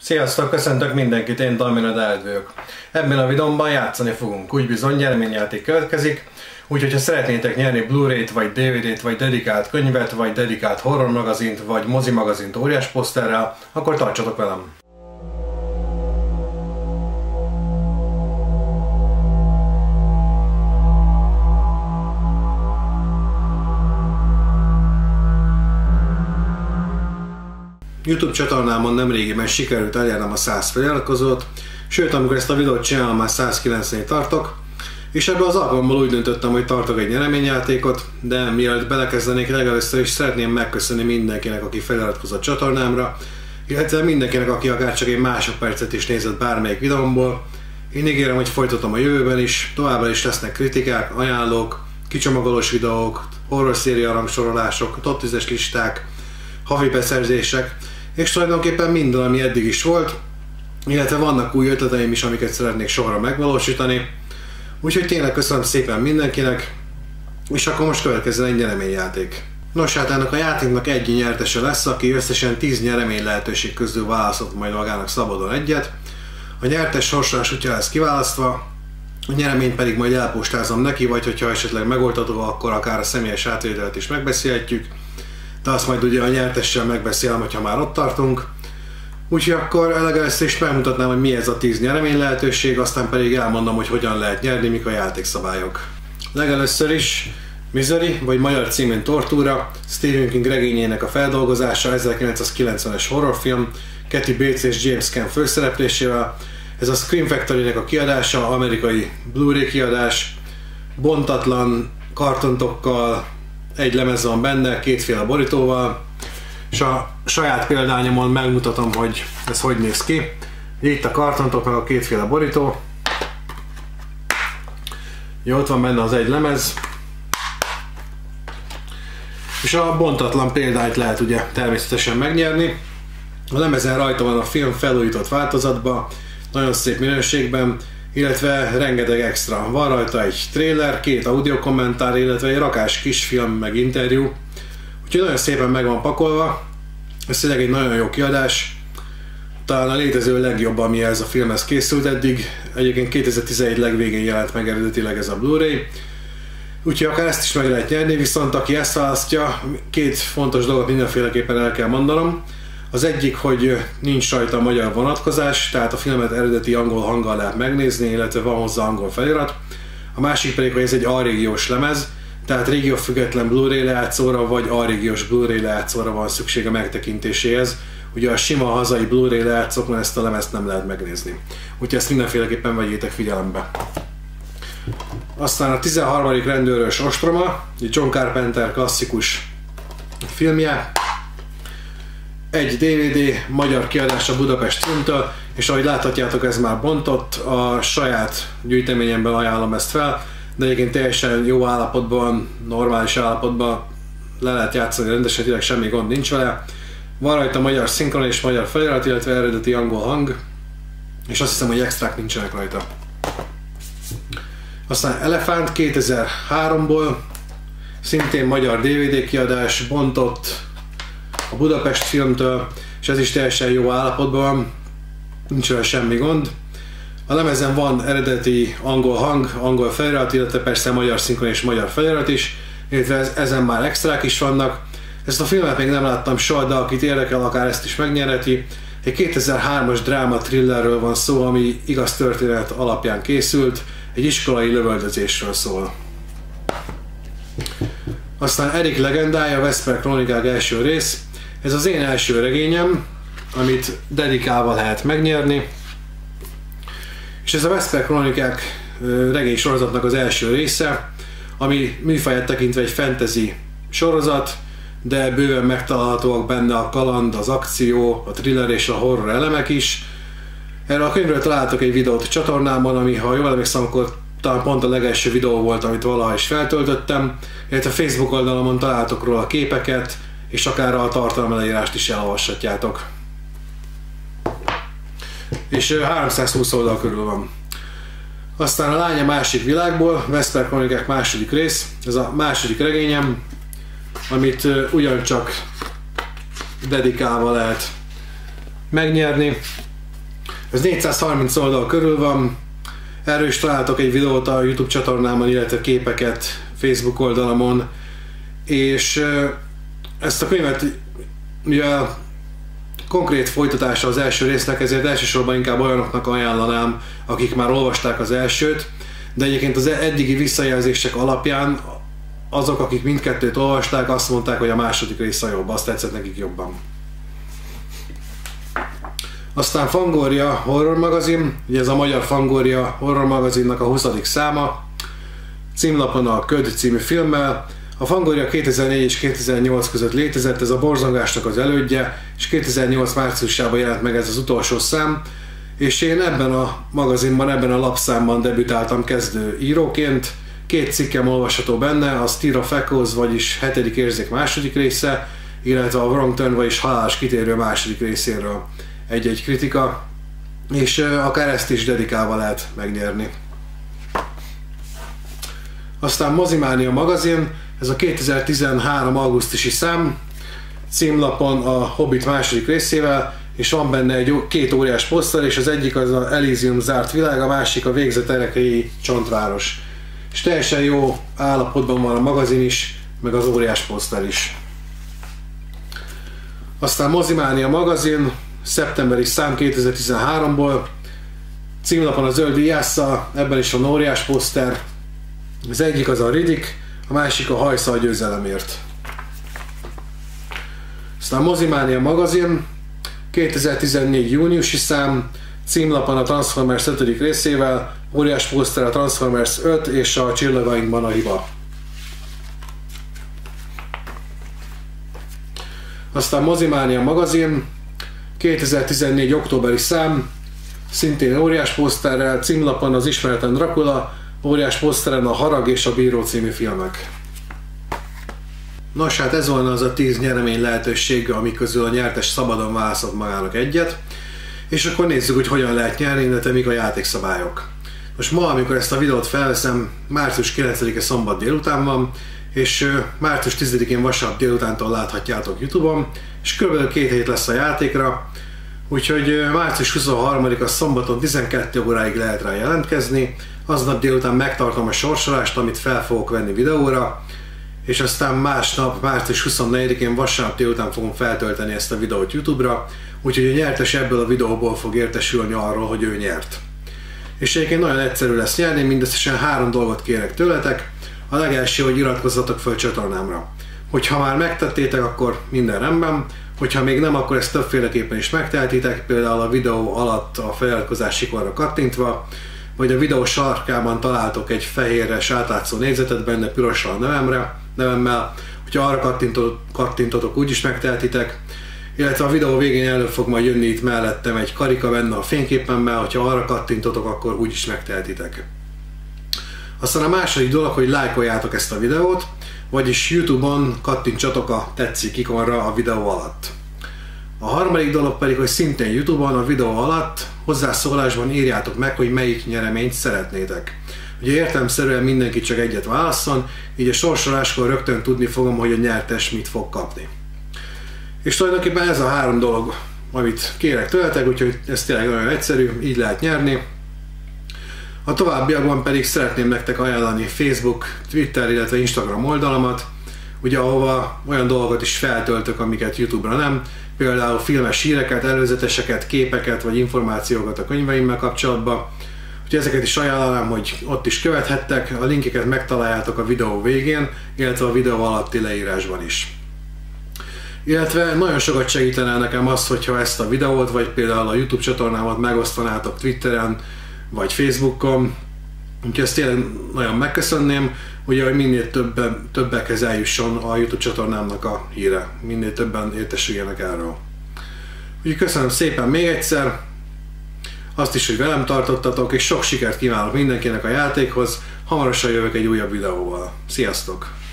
Sziasztok, köszöntök mindenkit, én Damina Dávid vagyok. Ebben a videómban játszani fogunk, úgy bizony nyereményjáték következik, úgyhogy ha szeretnétek nyerni Blu-ray-t, vagy DVD-t, vagy dedikált könyvet, vagy dedikált horror magazint, vagy mozi magazint óriás poszterrel, akkor tartsatok velem! YouTube csatornámon nemrégiben sikerült elérnem a 100 feliratkozót, sőt, amikor ezt a videót csinálom, már 190-ig tartok, és ebből az alkalommal úgy döntöttem, hogy tartok egy nyereményjátékot, de mielőtt belekezdenék, legelőször is szeretném megköszönni mindenkinek, aki feliratkozott csatornámra, illetve mindenkinek, aki akár csak egy másodpercet is nézett bármelyik videómból. Én ígérem, hogy folytatom a jövőben is, továbbra is lesznek kritikák, ajánlók, kicsomagolós videók, horror széria rangsorolások, top 10-es listák, havi beszerzések, és tulajdonképpen minden, ami eddig is volt, illetve vannak új ötleteim is, amiket szeretnék sorra megvalósítani. Úgyhogy tényleg köszönöm szépen mindenkinek, és akkor most következzen egy nyereményjáték. Nos, hát ennek a játéknak egy nyertese lesz, aki összesen 10 nyeremény lehetőség közül választott majd magának szabadon egyet. A nyertes sorsolás útja lesz kiválasztva, a nyereményt pedig majd elpostázom neki, vagy hogyha esetleg megoldható, akkor akár a személyes átvételt is megbeszélhetjük. De azt majd ugye a nyertessel megbeszélem, hogyha már ott tartunk. Úgyhogy akkor legelőször is megmutatnám, hogy mi ez a 10 nyeremény lehetőség, aztán pedig elmondom, hogy hogyan lehet nyerni, mik a játékszabályok. Legelőször is Misery, vagy magyar címén Tortúra, Stephen King regényének a feldolgozása, 1990-es horrorfilm, Kathy Bates és James Caan főszereplésével. Ez a Scream Factory-nek a kiadása, amerikai Blu-ray kiadás, bontatlan kartontokkal, egy lemez van benne, kétféle borítóval, és a saját példányomon megmutatom, hogy ez hogy néz ki. Itt a kartontok, meg a kétféle borító. Jó, ott van benne az egy lemez. És a bontatlan példányt lehet ugye természetesen megnyerni. A lemezen rajta van a film felújított változatban, nagyon szép minőségben, illetve rengeteg extra. Van rajta egy trailer, 2 audio kommentár, illetve egy rakás kisfilm meg interjú. Úgyhogy nagyon szépen meg van pakolva. Ez tényleg egy nagyon jó kiadás. Talán a létező legjobb, ami ez a filmhez készült eddig. Egyébként 2011 legvégén jelent meg eredetileg ez a Blu-ray. Úgyhogy akár ezt is meg lehet nyerni, viszont aki ezt választja, 2 fontos dolgot mindenféleképpen el kell mondanom. Az egyik, hogy nincs rajta magyar vonatkozás, tehát a filmet eredeti angol hanggal lehet megnézni, illetve van hozzá angol felirat. A másik pedig, hogy ez egy A-régiós lemez, tehát régiófüggetlen Blu-ray lejátszóra vagy A-régiós Blu-ray lejátszóra van szükség a megtekintéséhez. Ugye a sima hazai Blu-ray lejátszóknál ezt a lemezt nem lehet megnézni. Úgyhogy ezt mindenféleképpen vegyétek figyelembe. Aztán a 13. rendőrös ostroma, egy John Carpenter klasszikus filmje. Egy DVD, magyar kiadás a Budapest filmtől, és ahogy láthatjátok, ez már bontott, a saját gyűjteményemben ajánlom ezt fel, de egyébként teljesen jó állapotban, normális állapotban le lehet játszani rendesen, tényleg semmi gond nincs vele. Van rajta magyar szinkron és magyar felirat, illetve eredeti angol hang, és azt hiszem, hogy extrák nincsenek rajta. Aztán Elefánt 2003-ból, szintén magyar DVD kiadás, bontott, a Budapest filmtől, és ez is teljesen jó állapotban van, nincs olyan semmi gond. A lemezen van eredeti angol hang, angol felirat, illetve persze magyar szinkron és magyar felirat is, illetve ezen már extrák is vannak. Ezt a filmet még nem láttam soha, de akit érdekel, akár ezt is megnyerheti. Egy 2003-as dráma thrillerről van szó, ami igaz történet alapján készült, egy iskolai lövöldözésről szól. Aztán Erik legendája, Vesper Krónikák első rész. Ez az én első regényem, amit dedikálva lehet megnyerni. És ez a Vesper Krónikák regény sorozatnak az első része, ami műfaját tekintve egy fantasy sorozat, de bőven megtalálhatóak benne a kaland, az akció, a thriller és a horror elemek is. Erről a könyvről találtok egy videót a csatornámon, ami, ha jól emlékszem, akkor talán pont a legelső videó volt, amit valaha is feltöltöttem, illetve a Facebook oldalon találtok róla képeket, és akár a tartalomleírást is elolvashatjátok. És 320 oldal körül van. Aztán a Lány a másik világból, Vesper Krónikák második rész, ez a második regényem, amit ugyancsak dedikálva lehet megnyerni. Ez 430 oldal körül van, erről is találtok egy videót a YouTube csatornámon, illetve képeket Facebook oldalamon, és ezt a könyvet, mivel konkrét folytatása az első résznek, ezért elsősorban inkább olyanoknak ajánlanám, akik már olvasták az elsőt, de egyébként az eddigi visszajelzések alapján azok, akik mindkettőt olvasták, azt mondták, hogy a második része jobb, azt tetszett nekik jobban. Aztán Fangoria Horror magazin, ugye ez a magyar Fangoria Horror magazinnak a 20. száma, címlapon a Köd című filmmel. A Fangoria 2004 és 2008 között létezett, ez a borzongásnak az elődje, és 2008 márciusában jelent meg ez az utolsó szám, és én ebben a magazinban, ebben a lapszámban debütáltam kezdő íróként. 2 cikkem olvasható benne, a Stir of Echoes, vagyis 7. érzék második része, illetve a Wrong Turn, vagyis halálos kitérő második részéről egy-egy kritika, és akár ezt is dedikálva lehet megnyerni. Aztán Mozimánia magazin, ez a 2013. augusztusi szám, címlapon a Hobbit második részével, és van benne 2 óriás poszter, és az egyik az a Elysium zárt világ, a másik a végzett erekei csontváros. És teljesen jó állapotban van a magazin is, meg az óriás poszter is. Aztán Mozimánia magazin, szeptemberi szám 2013-ból, címlapon a zöld íjásszal, ebben is van óriás poszter. Az egyik az a Riddick, a másik a Hajszal győzelemért. Aztán Mozimánia magazin, 2014. júniusi szám, címlapon a Transformers 5. részével, óriás poszter a Transformers 5 és a Csillagainkban a hiba. Aztán Mozimánia magazin, 2014. októberi szám, szintén óriás poszterrel, címlapon az Ismeretlen Dracula, óriás poszteren a Harag és a Bíró című filmek. Nos, hát ez volna az a 10 nyeremény lehetőség, ami közül a nyertes szabadon választhat magának egyet, és akkor nézzük, hogy hogyan lehet nyerni, illetve mik a játékszabályok. Most ma, amikor ezt a videót felveszem, március 9-e szombat délután van, és március 10-én vasárnap délutántól láthatjátok YouTube-on, és kb. 2 hét lesz a játékra, úgyhogy március 23-a szombaton 12 óráig lehet rá jelentkezni, aznap délután megtartom a sorsolást, amit fel fogok venni videóra, és aztán másnap, március 24-én vasárnap délután fogom feltölteni ezt a videót YouTube-ra, úgyhogy a nyertes ebből a videóból fog értesülni arról, hogy ő nyert. És egyébként nagyon egyszerű lesz nyerni, mindösszesen 3 dolgot kérek tőletek. A legelső, hogy iratkozzatok fel a csatornámra. Hogyha már megtettétek, akkor minden rendben, hogyha még nem, akkor ezt többféleképpen is megtehetitek, például a videó alatt a feliratkozási ikonra kattintva, vagy a videó sarkában találtok egy fehérres átlátszó négyzetet, benne pirossal a nevemmel, hogyha arra kattintotok, úgy is megtehetitek, illetve a videó végén elő fog majd jönni itt mellettem egy karika benne a fényképemmel, hogyha arra kattintotok, akkor úgy is megtehetitek. Aztán a második dolog, hogy lájkoljátok ezt a videót, vagyis YouTube-on kattintsatok a tetszik ikonra a videó alatt. A harmadik dolog pedig, hogy szintén YouTube-on a videó alatt hozzászólásban írjátok meg, hogy melyik nyereményt szeretnétek. Ugye értelemszerűen mindenki csak egyet válasszon, így a sorsoláskor rögtön tudni fogom, hogy a nyertes mit fog kapni. És tulajdonképpen ez a 3 dolog, amit kérek tőletek, úgyhogy ez tényleg nagyon egyszerű, így lehet nyerni. A továbbiakban pedig szeretném nektek ajánlani Facebook, Twitter, illetve Instagram oldalamat, ugye ahova olyan dolgokat is feltöltök, amiket YouTube-ra nem, például filmes híreket, előzeteseket, képeket vagy információkat a könyveimmel kapcsolatban. Úgyhogy ezeket is ajánlanám, hogy ott is követhettek, a linkeket megtaláljátok a videó végén, illetve a videó alatti leírásban is. Illetve nagyon sokat segítene nekem az, hogyha ezt a videót, vagy például a YouTube csatornámat megosztanátok Twitteren, vagy Facebookon, úgyhogy ezt tényleg nagyon megköszönném, ugye, hogy minél többekhez eljusson a YouTube csatornámnak a híre, minél többen értesüljenek erről. Úgyhogy köszönöm szépen még egyszer, azt is, hogy velem tartottatok, és sok sikert kívánok mindenkinek a játékhoz, hamarosan jövök egy újabb videóval. Sziasztok!